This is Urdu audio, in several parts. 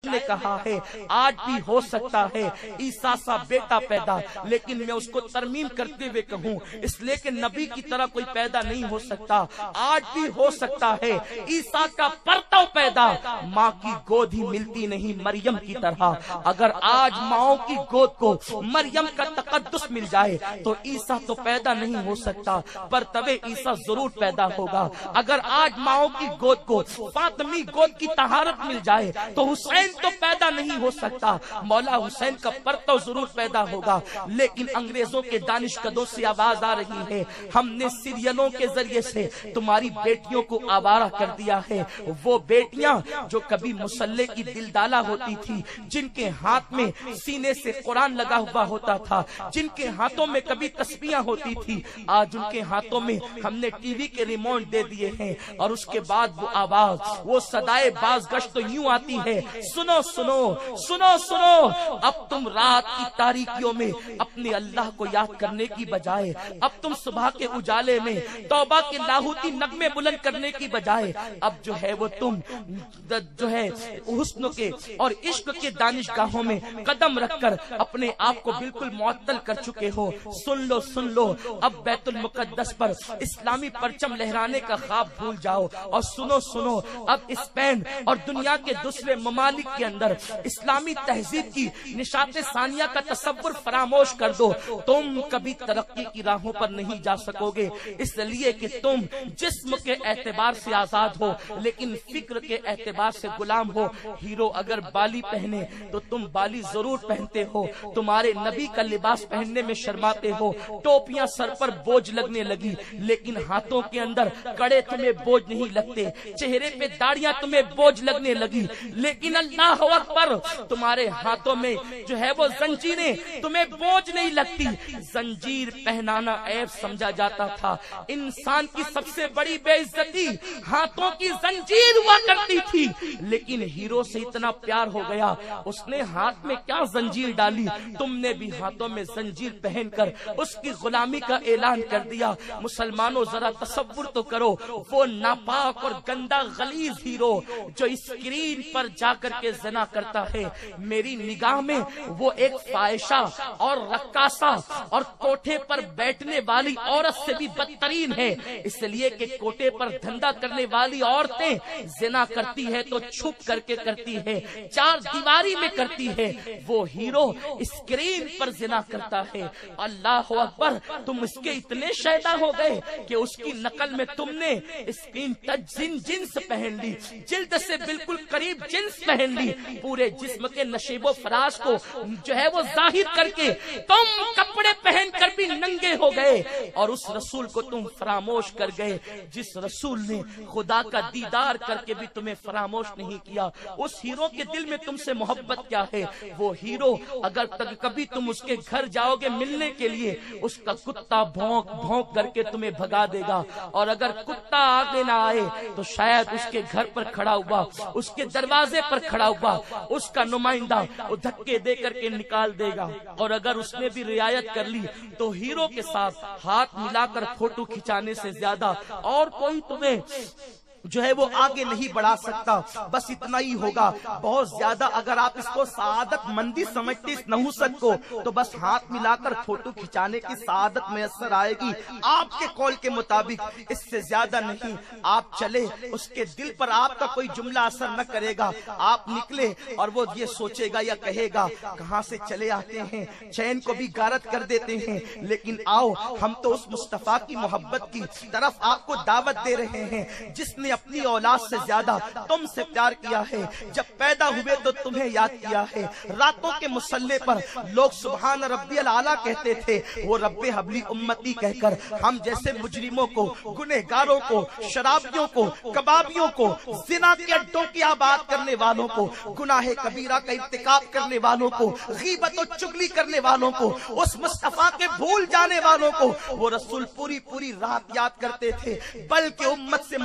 نے کہا ہے آج بھی ہو سکتا ہے عیسیٰ سا بیٹا پیدا، لیکن میں اس کو ترمیم کرتے ہوئے کہوں اس لیے کہ نبی کی طرح کوئی پیدا نہیں ہو سکتا، آج بھی ہو سکتا ہے عیسیٰ کا پرتو پیدا، ماں کی گود ہی ملتی نہیں مریم کی طرح۔ اگر آج ماؤں کی گود کو مریم کا تقدس مل جائے تو عیسیٰ تو پیدا نہیں ہو سکتا، پرتو عیسیٰ ضرور پیدا ہوگا۔ اگر آج ماؤں کی گود کو فاطمی گود کی طہارت مل جائے تو حسین تو پیدا نہیں ہو سکتا، مولا حسین کا پرتو ضرور پیدا ہوگا۔ لیکن انگریزوں کے دانشکدوں سے آواز آ رہی ہے ہم نے سیریلوں کے ذریعے سے تمہاری بیٹیوں کو آوارہ کر دیا ہے، وہ بیٹیاں جو کبھی مسلح کی دلدالہ ہوتی تھی، جن کے ہاتھ میں سینے سے قرآن لگا ہوا ہوتا تھا، جن کے ہاتھوں میں کبھی تسبیحاں ہوتی تھی، آج ان کے ہاتھوں میں ہم نے ٹی وی کے ریموٹ دے دیے ہیں، اور اس کے بعد وہ آواز، وہ صدائے بازگشت تو یوں آتی ہے سنو سنو سنو سنو، اب تم رات کی تاریکیوں میں اپنے اللہ کو یاد کرنے کی بجائے، اب تم صبح کے اجالے میں توبہ کے لاہوتی نغمے بلند کرنے کی بجائے اب جو ہے وہ تم جو ہے حسن کے اور عشق کے دانشگاہوں میں قدم رکھ کر اپنے آپ کو بالکل معطل کر چکے ہو۔ سن لو اب بیت المقدس پر اسلامی پرچم لہرانے کا خواب بھول جاؤ، اور سنو اب اسپین اور دنیا کے دوسرے ممالک کے اندر اسلامی تہذیب کی نشاط ثانیہ کا تصور فراموش کر دو، تم کبھی ترقی کی راہوں پر نہیں جا سکو گے، اس لیے کہ تم جسم کے اعتبار سے آزاد ہو لیکن فکر کے اعتبار سے غلام ہو۔ ہیرو اگر بالی پہنے تو تم بالی ضرور پہنتے ہو، تمہارے نبی کا لباس پہننے میں شرماتے ہو، ٹوپیاں سر پر بوجھ لگنے لگی لیکن ہاتھوں کے اندر کڑے تمہیں بوجھ نہیں لگتے، چہرے پہ داڑیاں تمہیں بوجھ لگنے لگی، لیکن اللہ اکبر تمہارے ہاتھوں میں جو ہے وہ زنجیریں تمہیں بوجھ نہیں لگتی۔ زنجیر پہنانا عیب سمجھا جاتا تھا، انسان کی سب سے بڑی بے عزتی ہاتھوں کی زنجیر ہوا کرتی تھی، لیکن ہیرو سے اتنا پیار ہو گیا اس نے ہاتھ میں کیا زنجیر ڈالی، تم نے بھی ہاتھوں میں زنجیر پہن کر اس کی غلامی کا اعلان کر دیا۔ مسلمانوں ذرا تصور تو کرو، وہ ناپاک اور گندا غلیظ ہیرو جو اسکرین پر جا کر کے زنا کرتا ہے، میری نگاہ میں وہ ایک فاحشہ اور رقاصہ اور کوٹھے پر بیٹھنے والی عورت سے بھی بدترین ہے، اس لیے کہ کوٹھے پر دھندا کرنے والی عورتیں زنا کرتی ہے تو چھپ کر کے کرتی ہے، چار دیواری میں کرتی ہے، وہ ہیرو اسکرین پر زنا کرتا ہے۔ اللہ اکبر، تم اس کے اتنے شیدا ہو گئے کہ اس کی نقل میں تم نے اسکرین ٹچ جنس پہن لی، جلد سے بالکل قریب جنس پہن لی، پورے جسم کے نشیب و فراش کو جو ہے وہ ظاہر کر کے تم کپڑے پہن کر بھی ننگے ہو گئے، اور اس رسول کو تم فراموش کر گئے جس رسول نے خدا کا دیدار کر کے بھی تمہیں فراموش نہیں کیا۔ اس ہیرو کے دل میں تم سے محبت کیا ہے؟ وہ ہیرو اگر کبھی تم اس کے گھر جاؤ گے ملنے کے لیے، اس کا کتا بھونک بھونک کر کے تمہیں بھگا دے گا، اور اگر کتا آگے نہ آئے تو شاید اس کے گھر پر کھڑا ہوا، اس کے دروازے پر کھڑا ہوا اس کا نمائندہ وہ دھکے دے کر کے نکال دے گا، اور اگر اس نے بھی رعایت کر لی تو ہیرو کے ساتھ ہاتھ ملا کر فوٹو کھچانے سے زیادہ اور کوئی تمہیں جو ہے وہ آگے نہیں بڑھا سکتا۔ بس اتنا ہی ہوگا، بہت زیادہ اگر آپ اس کو سعادت مندی سمجھتے اس نحوست کو، تو بس ہاتھ ملا کر فوٹو کھچانے کی سعادت میسر آئے گی آپ کے قول کے مطابق، اس سے زیادہ نہیں۔ آپ چلے، اس کے دل پر آپ کا کوئی جملہ اثر نہ کرے گا، آپ نکلے اور وہ یہ سوچے گا یا کہے گا کہاں سے چلے آتے ہیں، چین کو بھی غارت کر دیتے ہیں، لیکن آؤ ہم تو اس مصطفیٰ کی محبت کی طرف آپ کو دعوت دے رہے ہیں جس نے اپنی اولاد سے زیادہ تم سے پیار کیا ہے، جب پیدا ہوئے تو تمہیں یاد کیا ہے، راتوں کے مصلے پر لوگ سبحان ربی العالی کہتے تھے، وہ رب حبلی امتی کہہ کر ہم جیسے مجرموں کو، گنہگاروں کو، شرابیوں کو، کبابیوں کو، زنا کے اڈوں کی آباد کرنے والوں کو، گناہ کبیرہ کا ارتکاب کرنے والوں کو، غیبت و چغلی کرنے والوں کو، اس مصطفیٰ کے بھول جانے والوں کو وہ رسول پوری رات یاد کرتے تھے، بلکہ امت سے محبت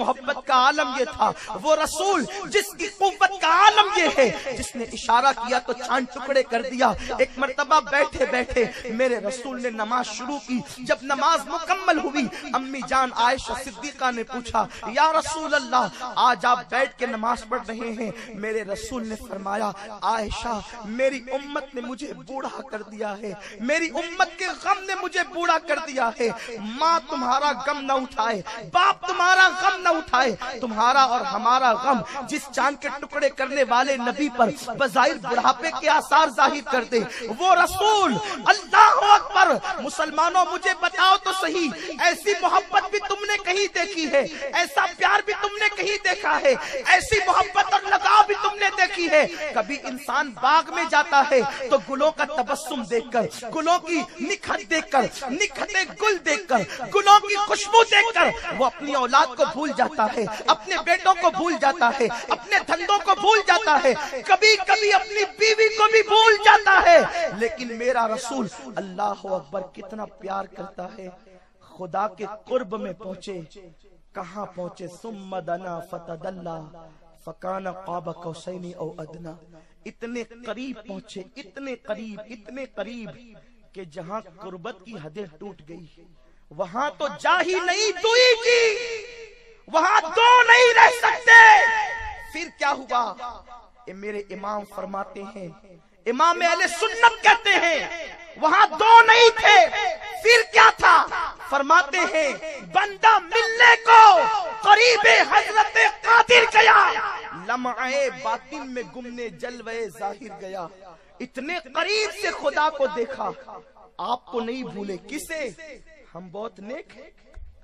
کا عالم یہ تھا، وہ رسول جس کی قوت کا عالم یہ ہے، جس نے اشارہ کیا تو چاند ٹکڑے کر دیا۔ ایک مرتبہ بیٹھے بیٹھے میرے رسول نے نماز شروع کی۔ جب نماز مکمل ہوئی، امی جان عائشہ صدیقہ نے پوچھا یا رسول اللہ آج آپ بیٹھ کے نماز پڑھ رہے ہیں؟ میرے رسول نے فرمایا عائشہ میری امت نے مجھے بوڑھا کر دیا ہے، میری امت کے غم نے مجھے بوڑھا کر دیا ہے۔ ماں تمہارا غم نہ اٹھائے، باپ تمہارا غم نہ اٹھائے، تمہارا اور ہمارا غم جس چاند کے ٹکڑے کرنے والے نبی پر بظاہر بڑھاپے کے آثار ظاہر کر دے، وہ رسول۔ اللہ اکبر! مسلمانوں مجھے بتاؤ تو صحیح، ایسی محبت بھی تم نے کہیں دیکھی ہے؟ ایسا پیار بھی تم نے کہیں دیکھا ہے؟ ایسی محبت اور لگاؤ بھی تم نے دیکھی ہے؟ کبھی انسان باغ میں جاتا ہے تو گلوں کا تبسم دیکھ کر، گلوں کی نکھت دیکھ کر، نکھتے گل دیکھ کر، گلوں کی خوشبو دیکھ کر وہ اپنی اولاد کو بھول جاتا ہے، اپنے بیٹوں کو بھول جاتا ہے، اپنے دھندوں کو بھول جاتا ہے، کبھی کبھی اپنی بیوی کو بھی بھول جاتا ہے۔ لیکن میرا رسول اللہ اکبر کتنا پیار کرتا ہے۔ خدا کے قرب میں پہنچے، کہاں پہنچے؟ ثم دنا فتدلا فکان قاب قوسین او ادنا۔ اتنے قریب پہنچے، اتنے قریب، اتنے قریب کہ جہاں قربت کی حدیں ٹوٹ گئی وہاں تو جا ہی نہیں دوئی کی، وہاں دو نہیں رہ سکتے۔ پھر کیا ہوا؟ میرے امام فرماتے ہیں، امام اہل سنت کہتے ہیں وہاں دو نہیں تھے، پھر کیا تھا؟ فرماتے ہیں بندہ ملنے کو قریب حضرت قادر گیا، لمعے باطن میں گمنے جلوے ظاہر گیا۔ اتنے قریب سے خدا کو دیکھا، آپ کو نہیں بھولے۔ کسے؟ ہم بہت نیک ہیں،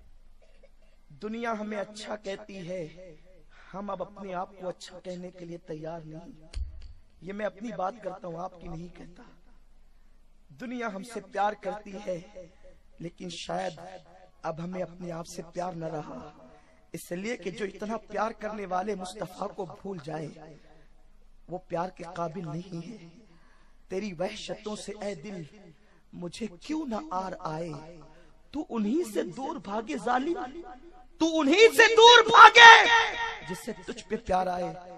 دنیا ہمیں اچھا کہتی ہے، ہم اب اپنے آپ کو اچھا کہنے کے لیے تیار نہیں۔ یہ میں اپنی بات کرتا ہوں، آپ کی نہیں کہتا۔ دنیا ہم سے پیار کرتی ہے، لیکن شاید اب ہمیں اپنے آپ سے پیار نہ رہا، اس لیے کہ جو اتنا پیار کرنے والے مصطفیٰ کو بھول جائے وہ پیار کے قابل نہیں ہے۔ تیری وحشتوں سے اے دل مجھے کیوں نہ آر آئے، تو انہی سے دور بھاگے ظالم، تو انہی سے دور بھاگے جس سے تجھ پہ پیار آئے۔